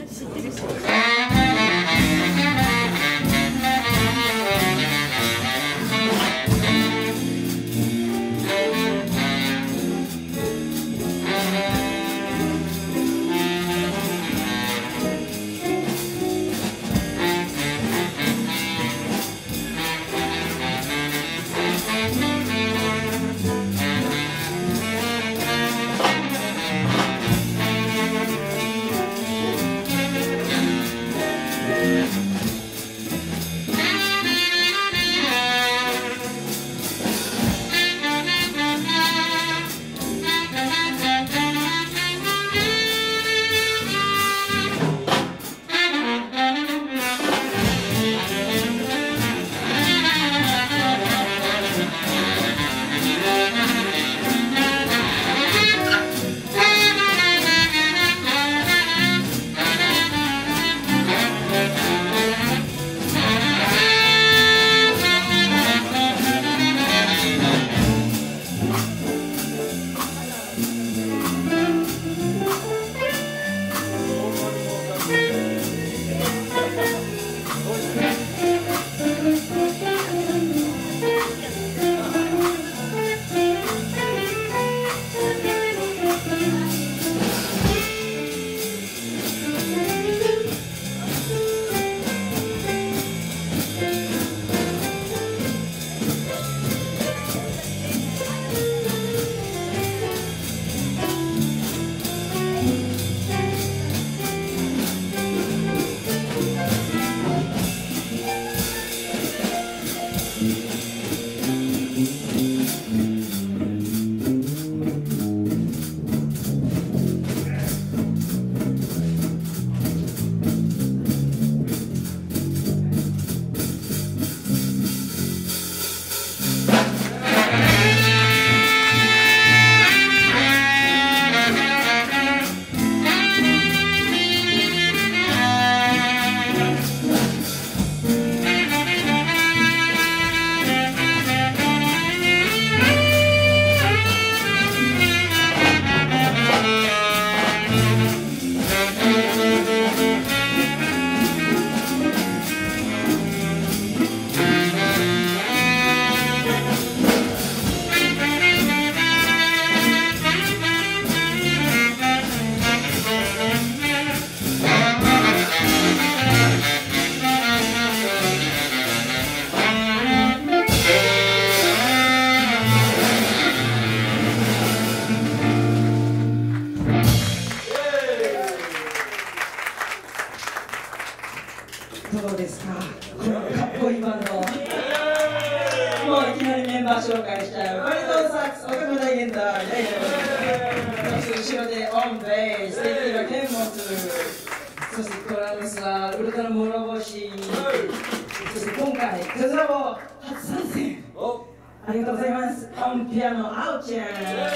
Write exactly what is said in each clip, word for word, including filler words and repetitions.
どうですか、このかっこいいバンド。もういきなりメンバー紹介しちゃう。バリトンサックス、岡村大源太、そして後ろでオンベース、テキーラケンモツ、そしてドラムスはウルトラ諸星、そして今回、テズラボ初参戦。ありがとうございます。オンピアノ、アオちゃん。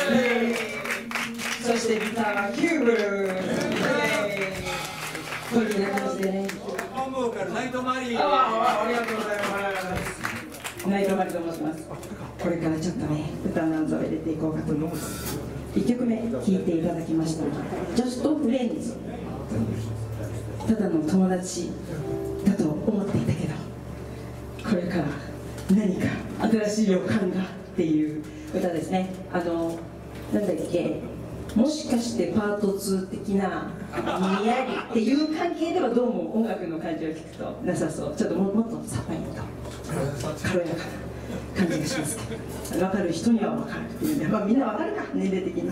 そしてギターはキューブル。こういう感じでね。 ナイトマリー。 ああ、ありがとうございます。ナイトマリーと申します。これからちょっとね、歌なんぞを入れていこうかと思います。いっきょくめ聴いていただきました。Just Friends。ただの友達だと思っていたけど、これから何か新しい予感がっていう歌ですね。あの、なんだっけ。もしかしてパートツー的なにやりっていう関係ではどうも音楽の感じを聞くとなさそう。ちょっと も, もっとさっぱりと軽やかな感じがしますけど、分かる人には分かるっていうね、まあ、みんな分かるか、年齢的に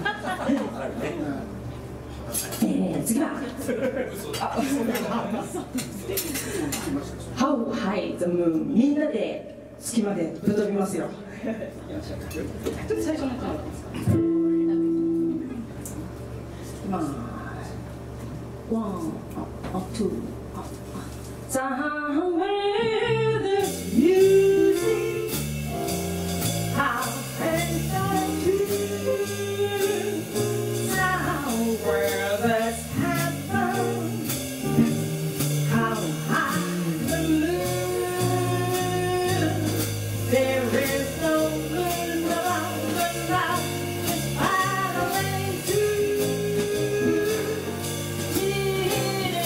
えー、次はHow High the Moon、 みんなで月までぶっ飛びますよちょっと最初の歌まあ、ワン、あ、ツー、あ、Somewhere there's music, how can I do? Somewhere there's heaven, how high the moon. There is no moon around the night, it's far away too.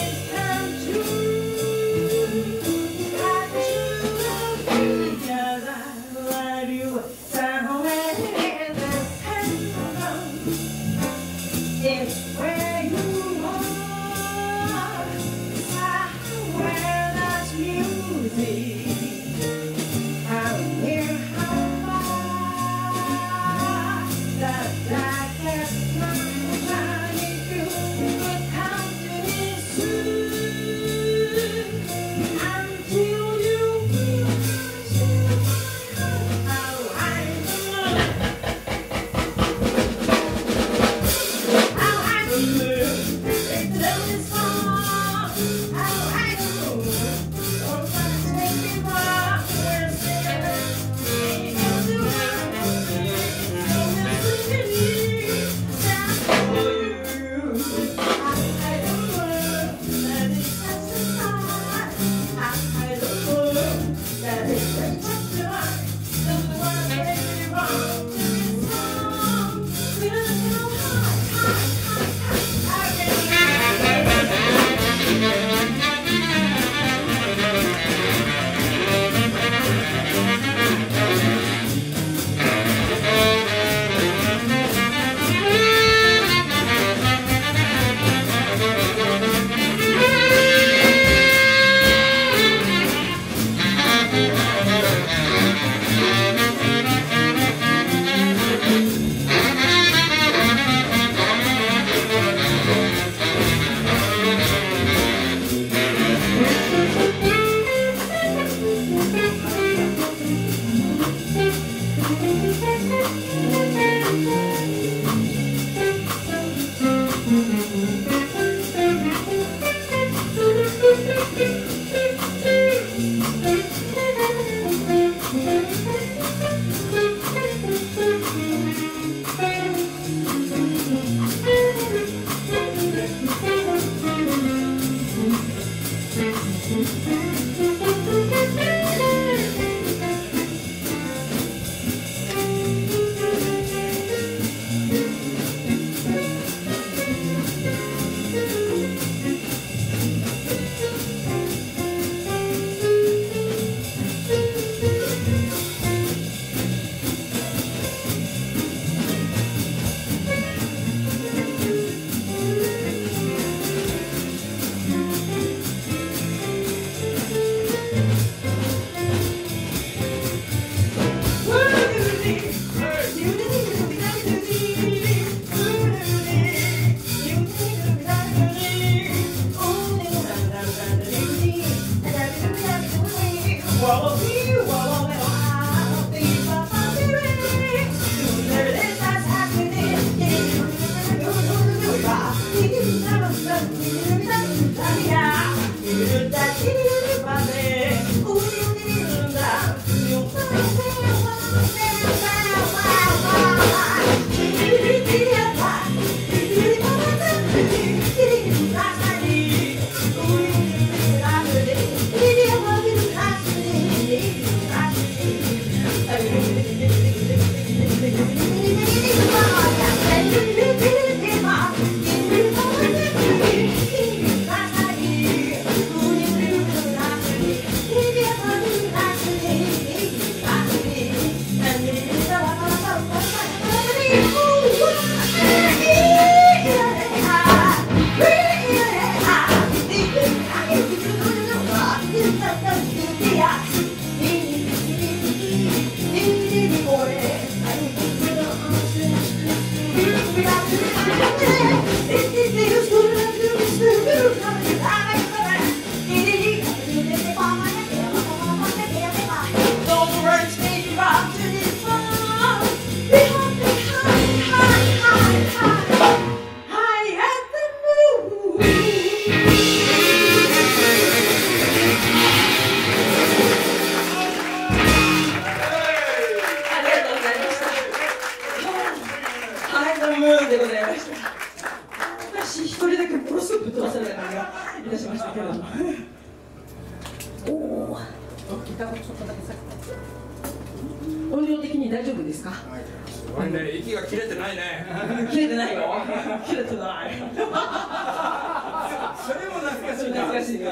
音量的に大丈夫ですか？ これね、息が切れてないね。 切れてないよ。切れてない。 それも懐かしいな。 懐かしいね。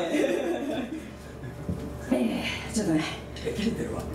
えー、ちょっとね。 切れてるわ。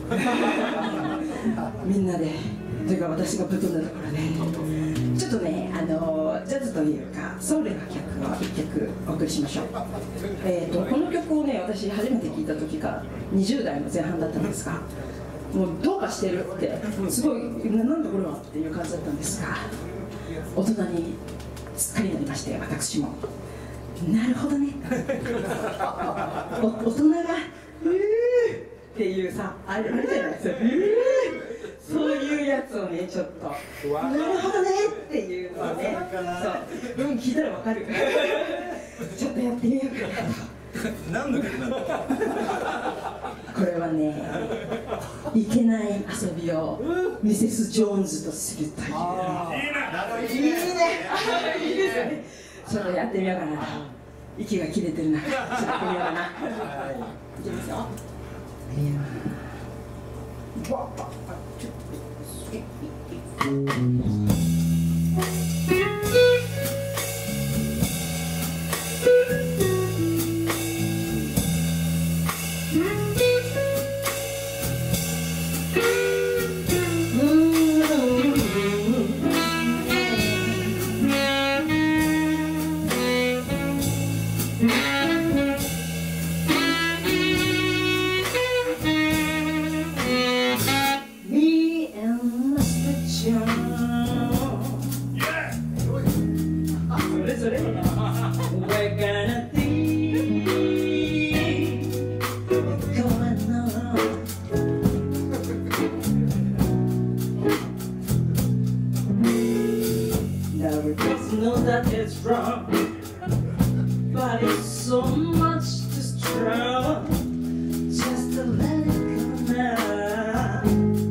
みんなで、というか私がぶっ飛んだところで、ちょっとね、あのじゃ説というかソウルな曲をいっきょくお送りしましょう。えーとこの曲をね、私初めて聴いた時がにじゅうだいの前半だったんですが、もうどうかしてるってすごいなんだこれはっていう感じだったんですが、大人にすっかりなりまして、私もなるほどねお大人が「うー」っていうさ、あれあれじゃないですか、うーそういうやつをね、ちょっとなるほどねっていうのをね、そう、うん、聞いたらわかるちょっとやってみようかなと。 何の曲なんだ。 これはね、いけない遊びをミセス・ジョーンズとするという。いいね、いいね、いいですよね。ちょっとやってみようかなと。息が切れてるな。ちょっとやってみようかな。いきますよ。But it's so much too strong just to let it go now.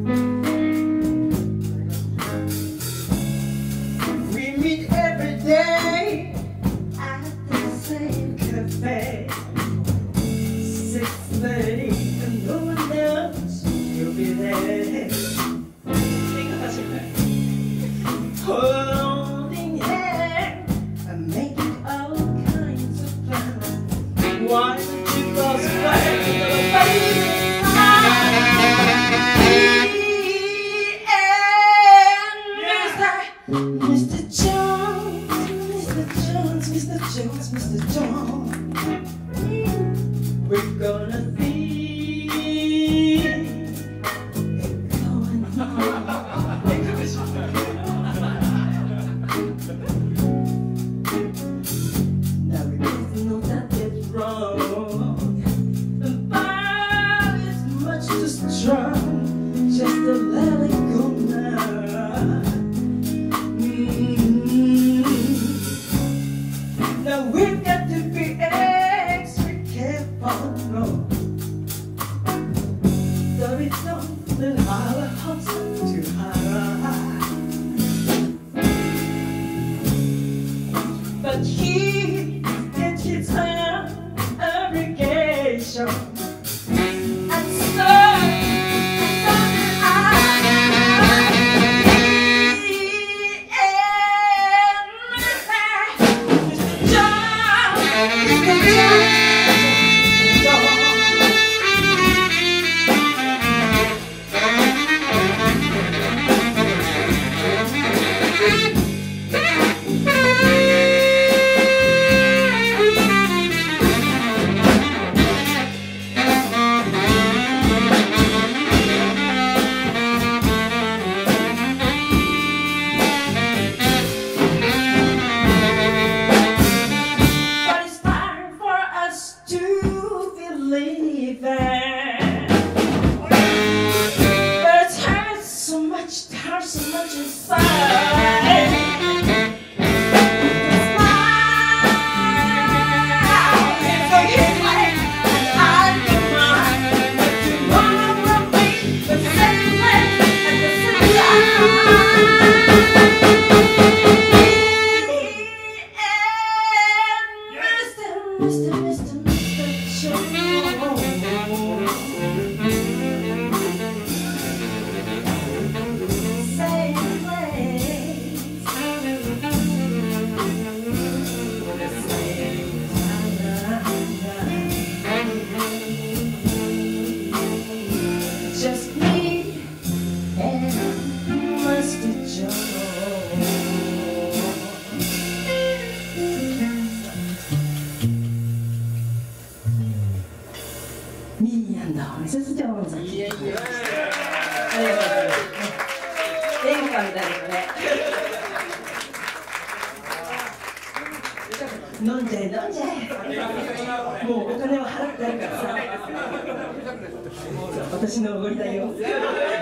We meet every day at the same cafe, six thirty, and no one else will be there. Holding hands and making all kinds of plans. Why don't you cross back to the baby? Mister Jones, Mister Jones, Mister Jones, Mister Jones, we're gonna be going home. Now we both know that it's wrong, but it's much too strong just to let it go now. Now we've got to be extra careful, no. セス・ジョーンズ。 いえいえ。 ありがとうございます。演歌みたいですね。飲んじゃえ飲んじゃえ。もうお金は払ってあるからさ。私のおごりだよ。もうお金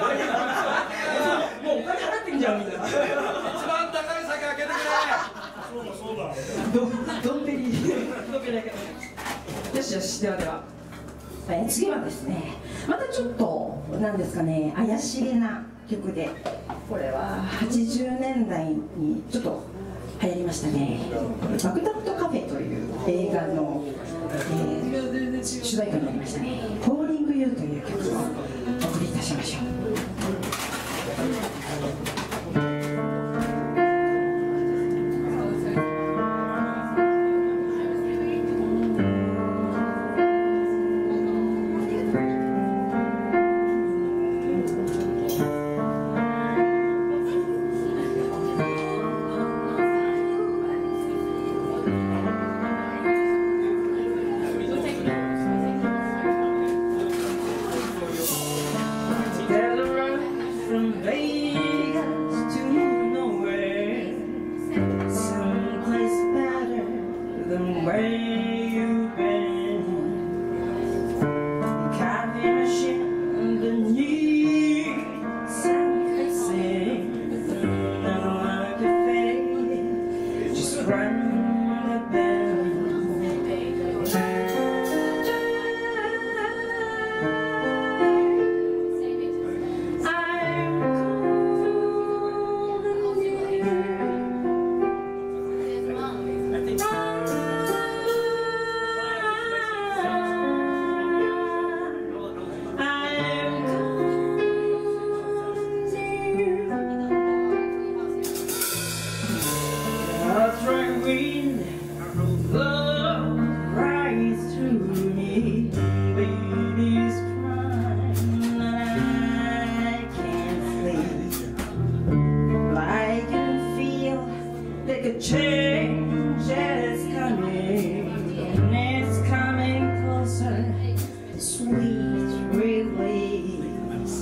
払ってんじゃんみたいな。 一番高い酒開けてくれ。そうだそうだ。 どどんべりどんべりだけ。よしよし、ではでは。えー、次はですね、またちょっとなんですかね、怪しげな曲で、これははちじゅうねんだいにちょっと流行りましたね。バグダッドカフェという映画の、えー、主題歌になりましたね。Calling You という曲をお送りいたしましょう。Change is coming, and it's coming closer, sweet release.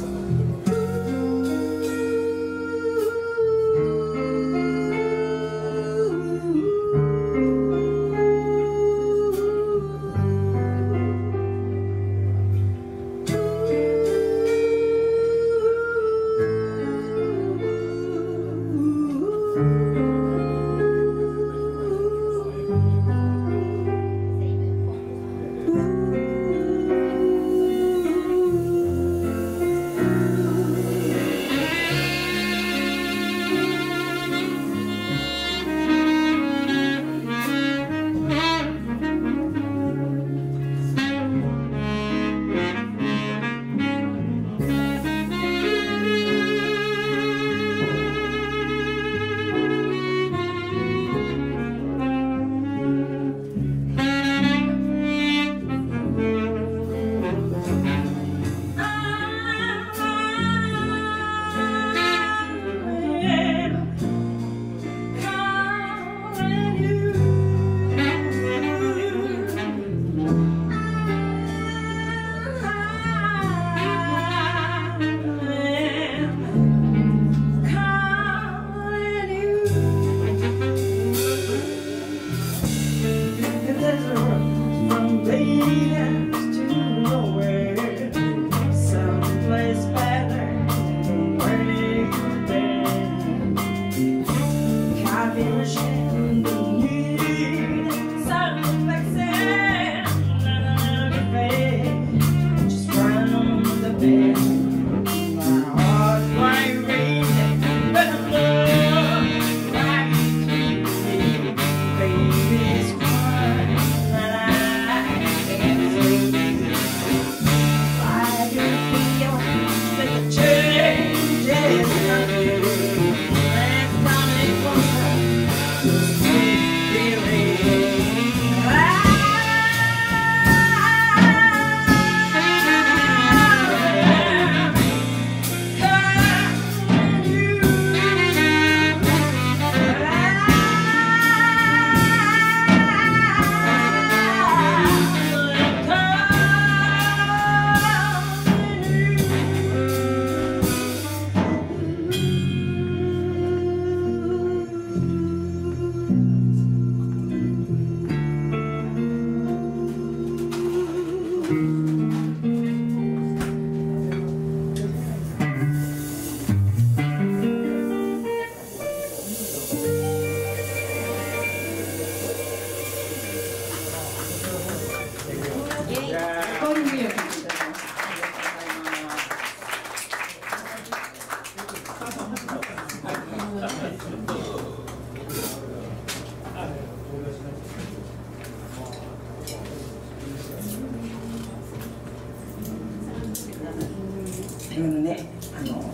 最後のね、あの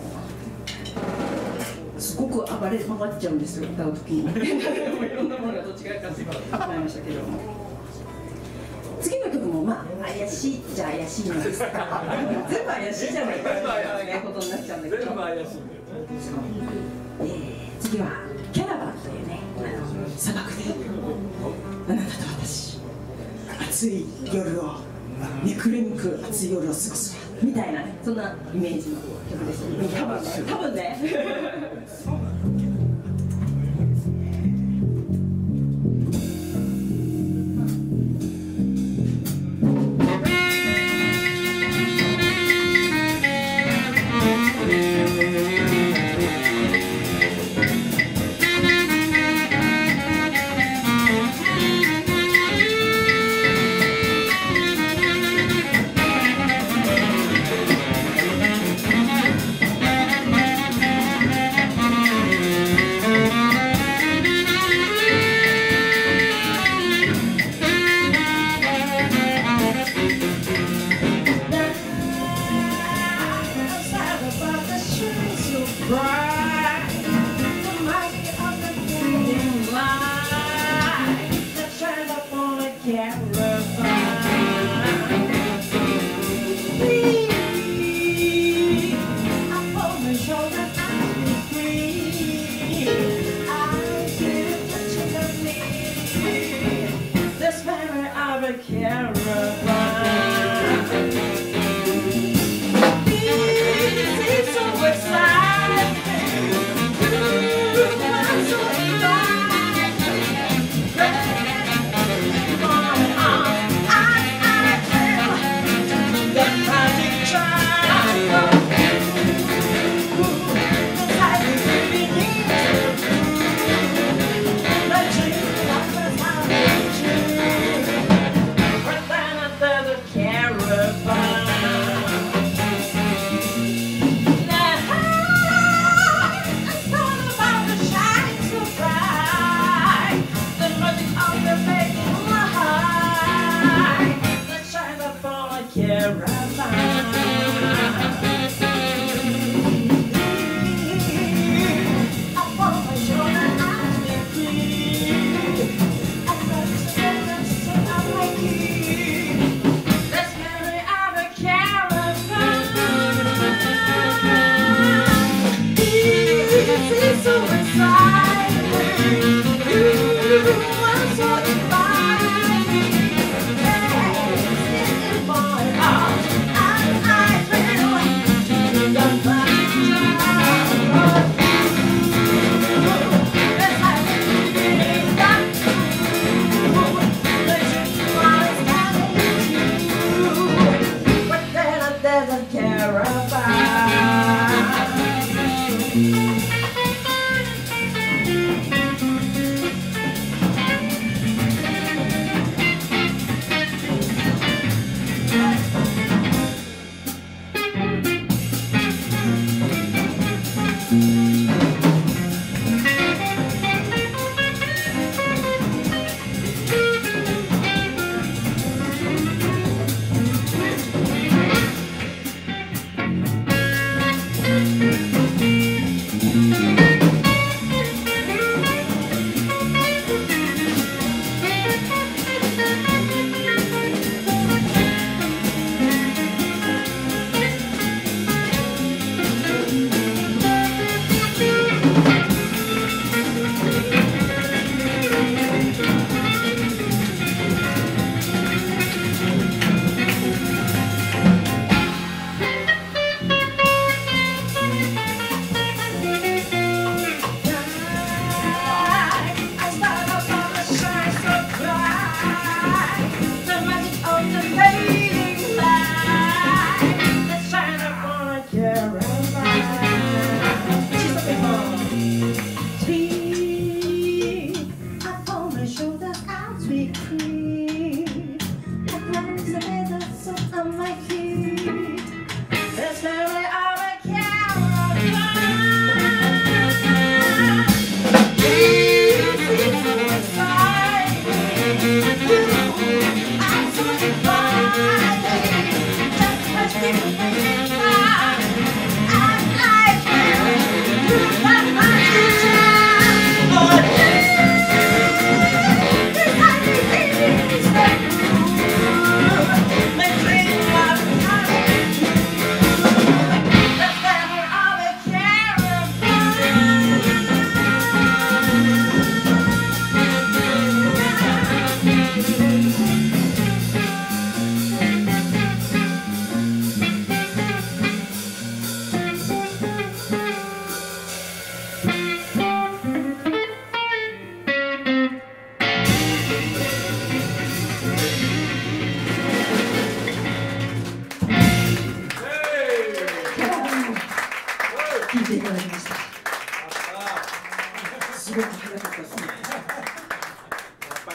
すごく暴れ回っちゃうんですよ、歌うときに。いろんなものがどっちがかってしまいましたけども。次の曲もまあ怪しいじゃ怪しいんですけど、全部怪しいじゃないかということになっちゃうんだけど。全部怪しい。えー、次はキャラバンというね、あの砂漠であなたと私、暑い夜をめくれむく暑い夜を過ごすみたいなね、そんなイメージの曲です。多分ね、多分ね。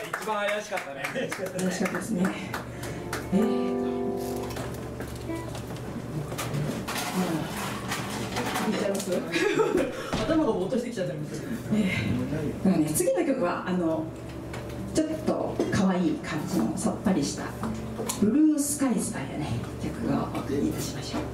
一番怪しかったね。 怪しかったですね。えーと。 頭がぼーっとしてきちゃってます。 えー、だからね、次の曲はあのちょっと可愛い感じのさっぱりしたブルースカイズというね曲をお送りいたしましょう。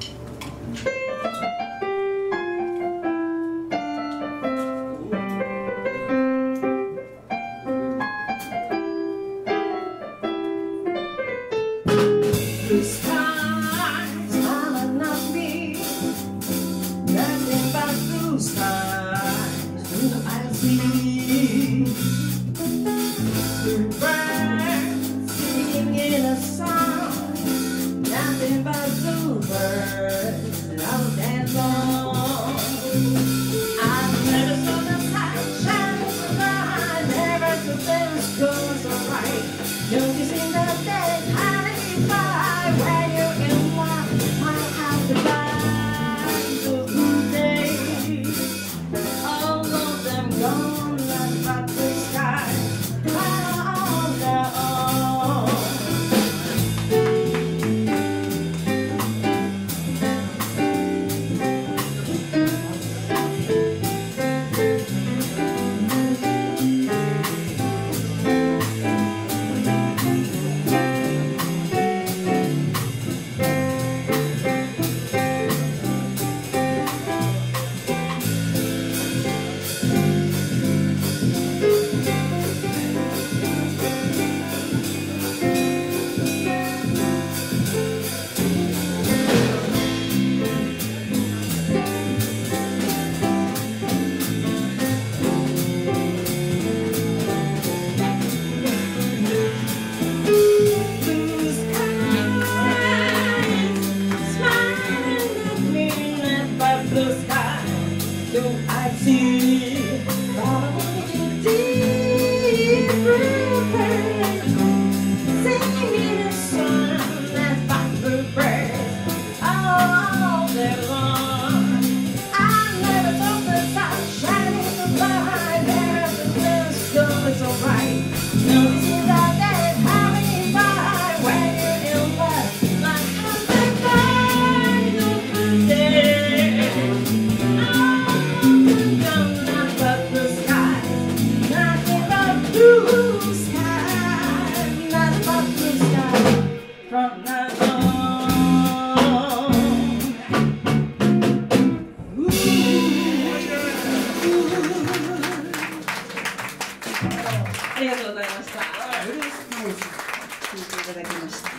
ありがとうございました。ブルースカイズ聴いていただきました。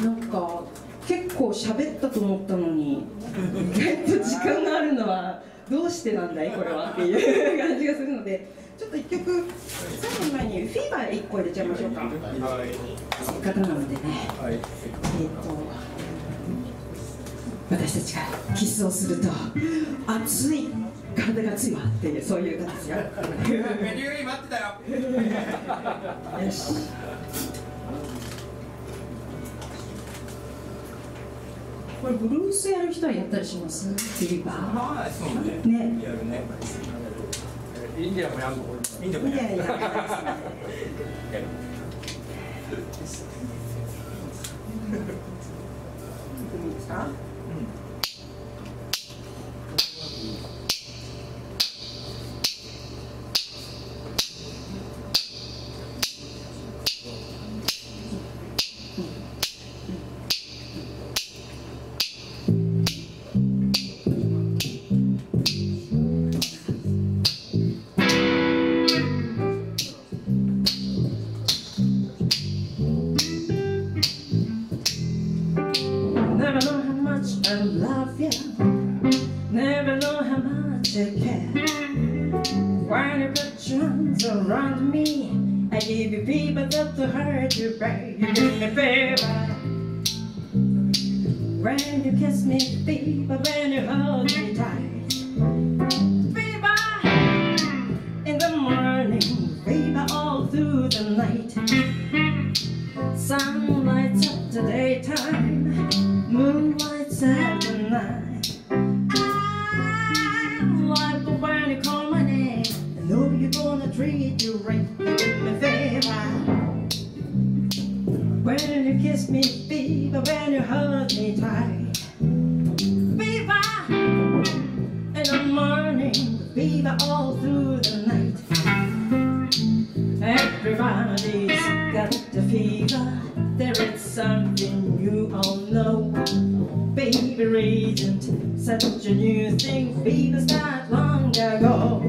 なんか結構喋ったと思ったのに、意外と時間があるのはどうしてなんだいこれはっていう感じがするので、ちょっと一曲最後の前にフィーバー一個入れちゃいましょうか。せっかくなのでね。はい、えっと私たちがキスをすると熱い。体が強いっていうそういう歌ですよ。 メニュー待ってたよ。 よし。これブルースやる人はやったりします？フィーバー。 ああ、そうね。 ね。 やるね。インディアンもやるの？インディアンもやる。 いやいや。いいですか？Never know how much I love you. Never know how much I care. When you put your arms around me, I give you fever that's so hard to bear. You give me fever. When you kiss me, fever. When you hold me tight, fever. In the morning, fever all through the night. Sun lights up the daytime, moon lights up the night. I like the when you call my name. I know you're gonna treat you you right, you do me favor. When you kiss me, fever, when you hold me tight, fever in the morning, fever all through the night. Everybody's got the fever. There is something you all know. Fever isn't such a new thing. Fever started long ago.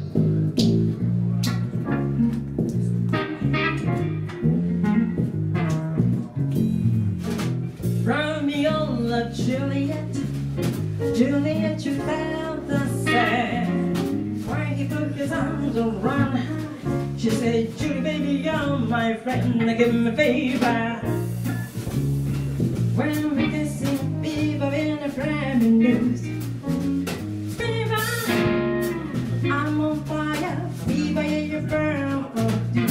Romeo and Juliet, Juliet, you felt the same. Why he put his arms around her? She said, Julie, baby, you're my friend, give me a favor. When we kissing, fever in the Friday news. Fever, I'm on fire, fever, yeah, you burn for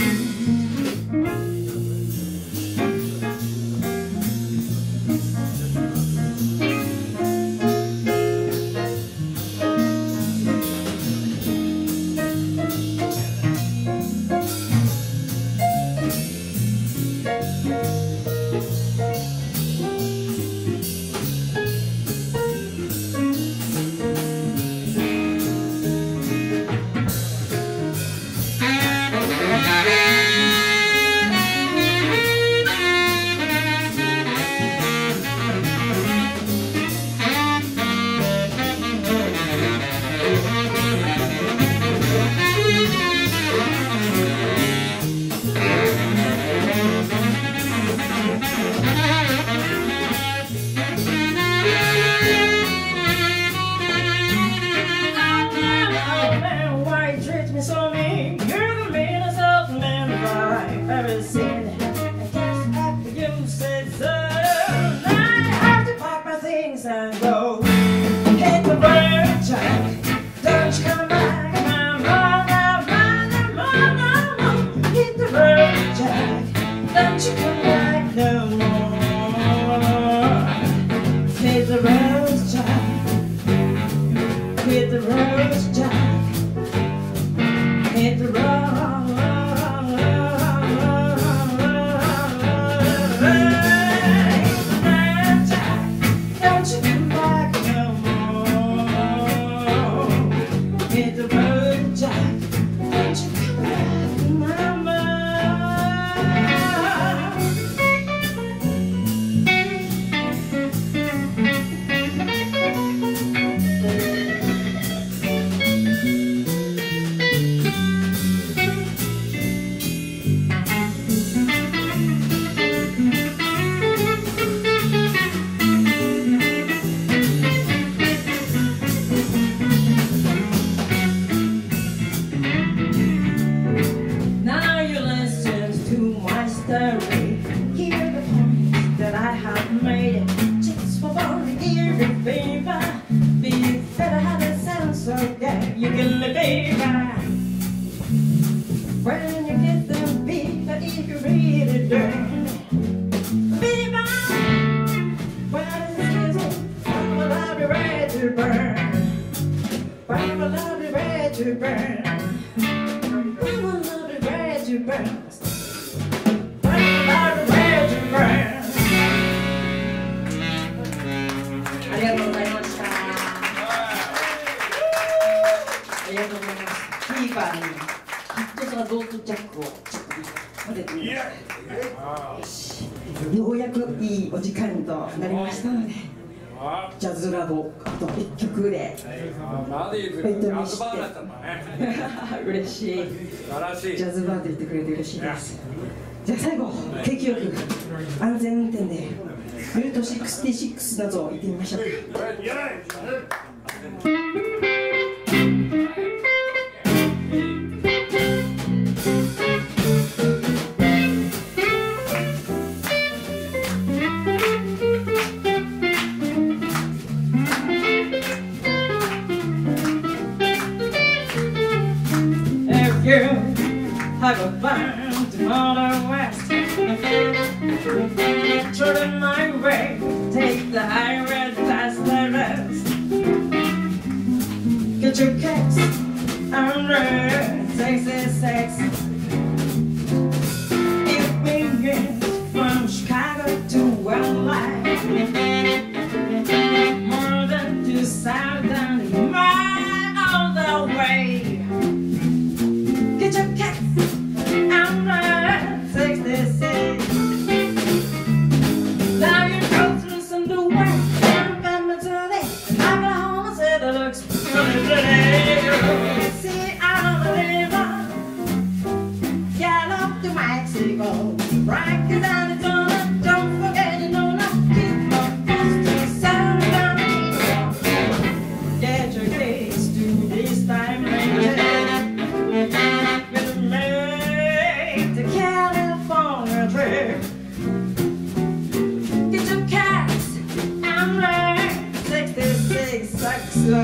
and go. Hit the road, Jack. Don't you come back, mama, mama, mama, mama. Hit the road, Jack. Don't you come back no more. Hit the road, Jack. Hit the road, Jack. Hit the road. Hear the point that I have made it. Just for one year, baby. Be better have a sense of that. You can live, baby. When you get the beat, but if you really do, baby. When it's when will I be ready to burn? When will I be ready to burn? When will I be ready to burn?ありがとうございました。ありがとうございます。フィーバーにヒットザドートジャックをちょっと混ぜてみました。ようやくいいお時間となりましたので、ジャズラボあといっきょくでベイトにして嬉しい。ジャズバーと言ってくれて嬉しいです。じゃあ最後、景気よく安全運転でルートろくじゅうろくなど行ってみましょう。If you have a plan tomorrow west, turn my way, take the highway past the rest. Get your kicks and red, sexy sex. Rikers, Arizona, don't forget it, no, no. Keep my best to sound down the get your case to this time later. We'll make the California trip. Get your cats and run sixty-six Saxo.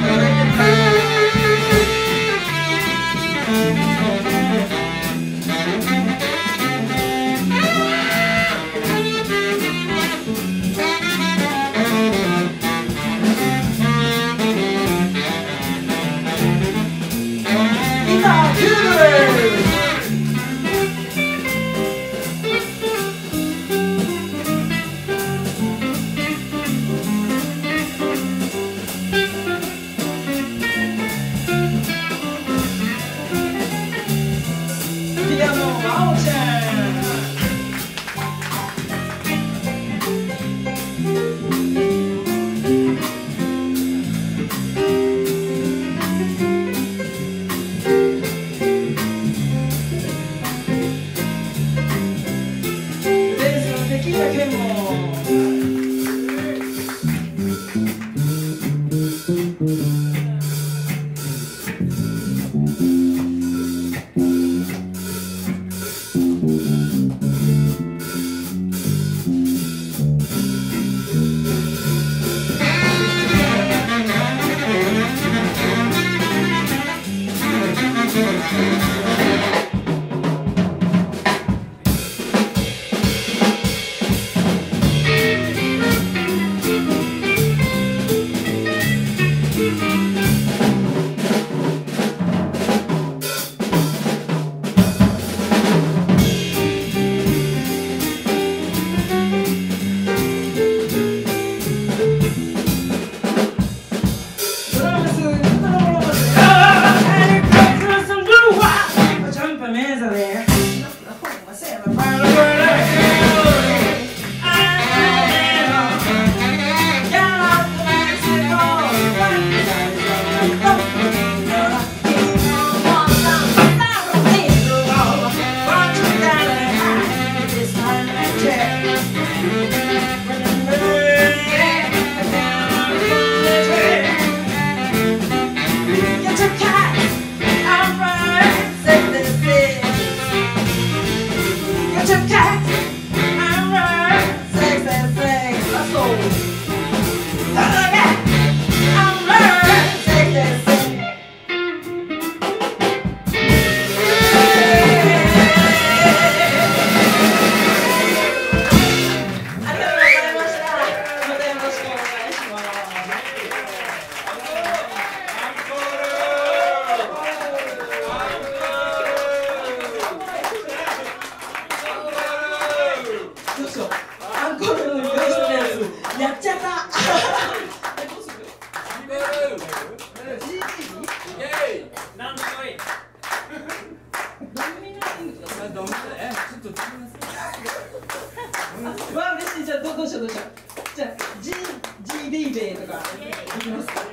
わあ嬉しい。じゃあどうどうしようどうしよう。じゃあ G G ベイベーとかいきますか。はい、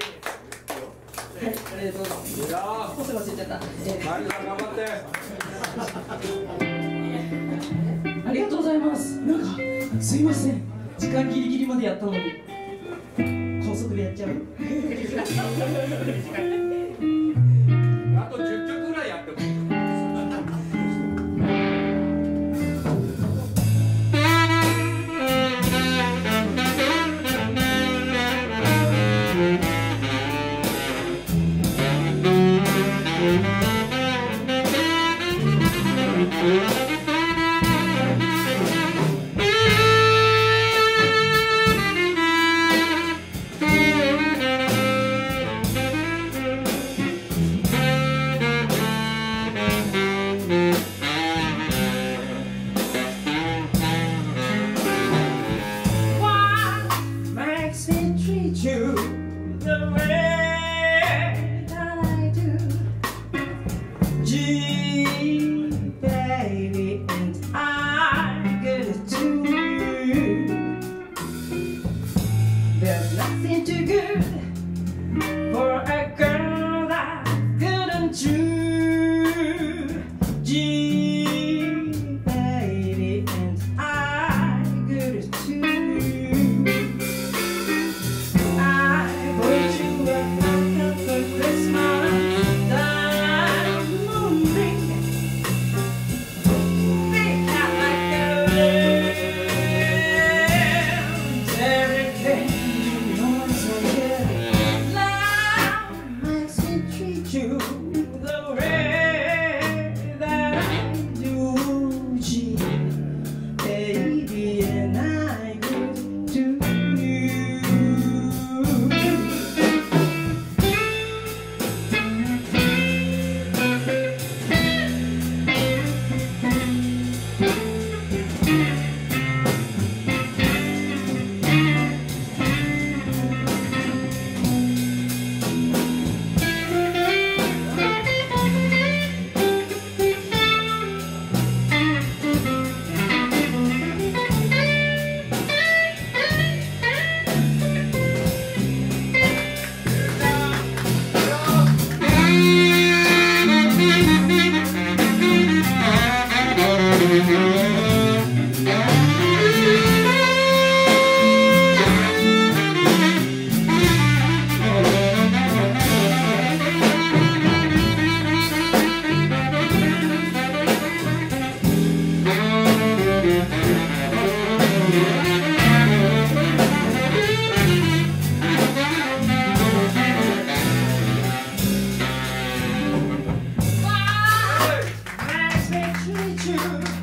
えー、どうぞ。いやー、コスがついちゃった。えー、頑張って。ありがとうございます。なんかすいません。時間ギリギリまでやったのに高速でやっちゃう。 あとじゅっきょくぐらいやってもいい。 G, baby. Nice to meet you.